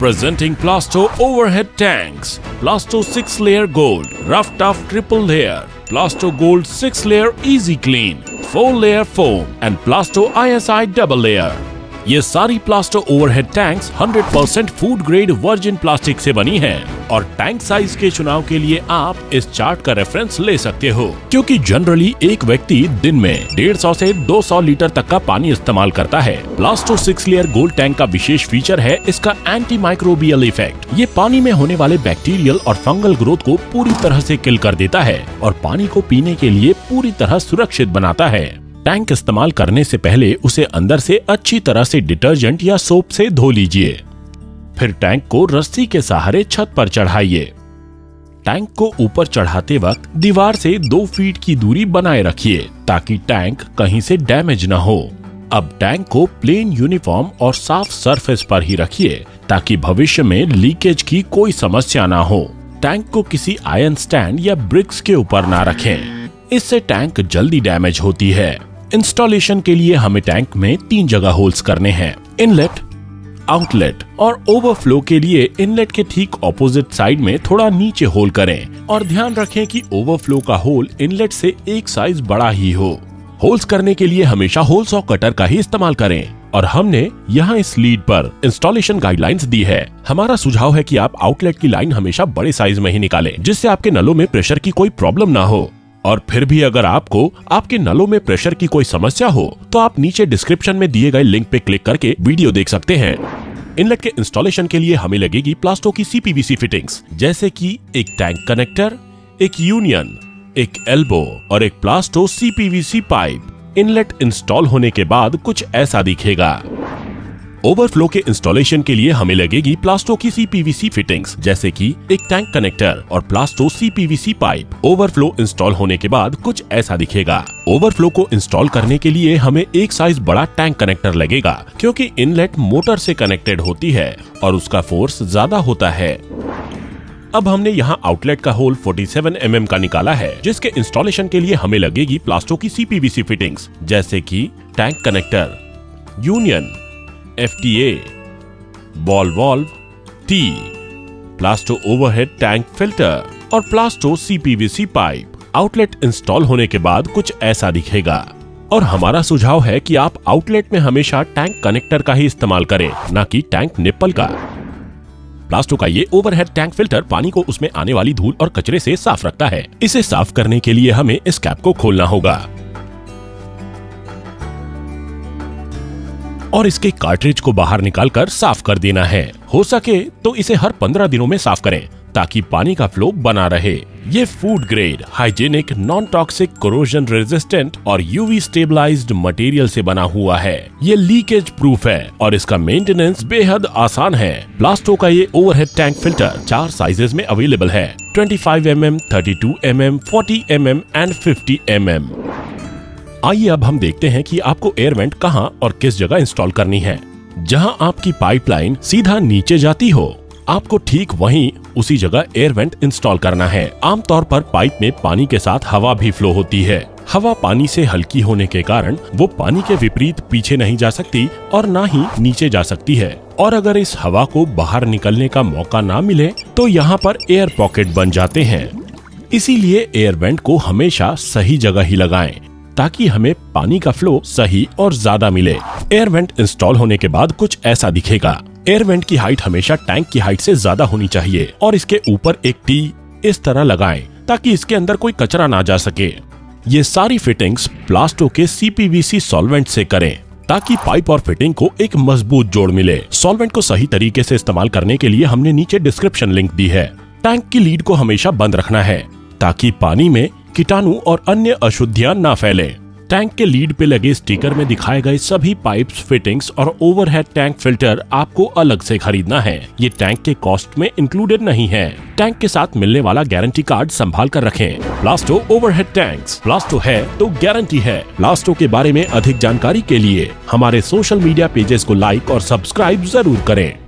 Presenting Plasto Overhead Tanks. Plasto 6-layer gold, rough tough triple layer. Plasto Gold 6-layer easy clean, 4-layer foam and Plasto ISI double layer. ये सारी Plasto overhead tanks 100% food grade virgin plastic से बनी हैं और tank size के चुनाव के लिए आप इस चार्ट का रेफरेंस ले सकते हो, क्योंकि जनरली एक व्यक्ति दिन में 150 से 200 लीटर तक का पानी इस्तेमाल करता है। प्लास्टो 6 लेयर गोल्ड टैंक का विशेष फीचर है इसका एंटी माइक्रोबियल इफेक्ट। ये पानी में होने वाले बैक्टीरियल और फंगल ग्रोथ को पूरी तरह से किल कर देता है और पानी को पीने के लिए पूरी तरह सुरक्षित बनाता है। टैंक इस्तेमाल करने से पहले उसे अंदर से अच्छी तरह से डिटर्जेंट या सोप से धो लीजिए। फिर टैंक को रस्सी के सहारे छत पर चढ़ाइए। टैंक को ऊपर चढ़ाते वक्त दीवार से 2 फीट की दूरी बनाए रखिए ताकि टैंक कहीं से डैमेज न हो। अब टैंक को प्लेन यूनिफॉर्म और साफ सरफेस पर ही रखिए ताकि भविष्य में लीकेज की कोई समस्या ना हो। टैंक को किसी आयरन स्टैंड या ब्रिक्स के ऊपर ना रखें, इससे टैंक जल्दी डैमेज होती है। इंस्टॉलेशन के लिए हमें टैंक में 3 जगह होल्स करने हैं, इनलेट, आउटलेट और ओवरफ्लो के लिए इनलेट के ठीक ऑपोजिट साइड में थोड़ा नीचे होल करें और ध्यान रखें कि ओवरफ्लो का होल इनलेट से एक साइज बड़ा ही हो। होल्स करने के लिए हमेशा होल सॉ कटर का ही इस्तेमाल करें और हमने यहाँ इस लीड पर इंस्टॉलेशन गाइडलाइंस दी है। हमारा सुझाव है कि आप आउटलेट की लाइन हमेशा बड़े साइज में ही निकालें, जिससे आपके नलों में प्रेशर की कोई प्रॉब्लम ना हो। और फिर भी अगर आपको आपके नलों में प्रेशर की कोई समस्या हो तो आप नीचे डिस्क्रिप्शन में दिए गए लिंक पे क्लिक करके वीडियो देख सकते हैं। इनलेट के इंस्टॉलेशन के लिए हमें लगेगी प्लास्टो की CPVC फिटिंग्स, जैसे कि एक टैंक कनेक्टर, एक यूनियन, एक एल्बो और एक Plasto CPVC pipe. Inlet install होने के बाद कुछ ऐसा दिखेगा। ओवरफ्लो के इंस्टॉलेशन के लिए हमें लगेगी प्लास्टो की CPVC फिटिंग्स, जैसे कि एक टैंक कनेक्टर और Plasto CPVC pipe. Overflow install होने के बाद कुछ ऐसा दिखेगा। ओवरफ्लो को इंस्टॉल करने के लिए हमें एक साइज बड़ा टैंक कनेक्टर लगेगा, क्योंकि इनलेट मोटर से कनेक्टेड होती है और उसका फोर्स ज्यादा होता है। अब हमने यहाँ आउटलेट का होल 47 mm का निकाला है, जिसके इंस्टॉलेशन के लिए हमें लगेगी प्लास्टो की CPVC फिटिंग्स, जैसे कि tank connector, union, FTA, ball valve, T, Plasto overhead tank filter और Plasto CPVC pipe. Outlet install होने के बाद कुछ ऐसा दिखेगा और हमारा सुझाव है कि आप आउटलेट में हमेशा टैंक कनेक्टर का ही इस्तेमाल करें, न कि टैंक निप्पल का। प्लास्टो का ये ओवरहेड टैंक फिल्टर पानी को उसमें आने वाली धूल और कचरे से साफ रखता है। इसे साफ करने के लिए हमें इस कैप को खोलना होगा और इसके कार्ट्रिज को बाहर निकालकर साफ कर देना है। हो सके तो इसे हर 15 दिनों में साफ करें ताकि पानी का फ्लो बना रहे। ये food grade, hygienic, non toxic, corrosion resistant और UV स्टेबलाइज्ड मटेरियल से बना हुआ है। ये लीकेज प्रूफ है और इसका मेंटेनेंस बेहद आसान है। प्लास्टो का ये ओवरहेड टैंक फिल्टर 4 साइजेस में अवेलेबल है, 25 mm, 32 mm, 40 mm and 50 mm। आइए अब हम देखते हैं कि आपको एयर वेंट कहां और किस जगह इंस्टॉल करनी है। जहां आपकी पाइपलाइन सीधा नीचे जाती हो, आपको ठीक वहीं उसी जगह एयर वेंट इंस्टॉल करना है। आमतौर पर पाइप में पानी के साथ हवा भी फ्लो होती है। हवा पानी से हल्की होने के कारण वो पानी के विपरीत पीछे नहीं जा सकती और ना ही नीचे जा सकती है। और अगर इस हवा को बाहर निकलने का मौका ना मिले तो यहाँ पर एयर पॉकेट बन जाते हैं। इसीलिए एयर वेंट को हमेशा सही जगह ही लगाएं ताकि हमें पानी का फ्लो सही और ज्यादा मिले। एयर वेंट इंस्टॉल होने के बाद कुछ ऐसा दिखेगा। एयर वेंट की हाइट हमेशा टैंक की हाइट से ज्यादा होनी चाहिए और इसके ऊपर एक टी इस तरह लगाएं ताकि इसके अंदर कोई कचरा ना जा सके। ये सारी फिटिंग्स प्लास्टो के CPVC सॉल्वेंट से करें ताकि पाइप और फिटिंग को एक मजबूत जोड़ मिले। सॉल्वेंट को सही तरीके से इस्तेमाल करने के लिए हमने नीचे डिस्क्रिप्शन लिंक दी है। टैंक की लीड को हमेशा बंद रखना है ताकि पानी में कीटाणु और अन्य अशुद्धियां ना फैलें। टैंक के लीड पे लगे स्टिकर में दिखाए गए सभी पाइप्स, फिटिंग्स और ओवरहेड टैंक फिल्टर आपको अलग से खरीदना है। ये टैंक के कॉस्ट में इंक्लूडेड नहीं है। टैंक के साथ मिलने वाला गारंटी कार्ड संभाल कर रखें। प्लास्टो ओवरहेड टैंक्स, प्लास्टो है तो गारंटी है। प्लास्टो के बारे में अधिक जानकारी के लिए हमारे सोशल मीडिया पेजेस को लाइक और सब्सक्राइब जरूर करें।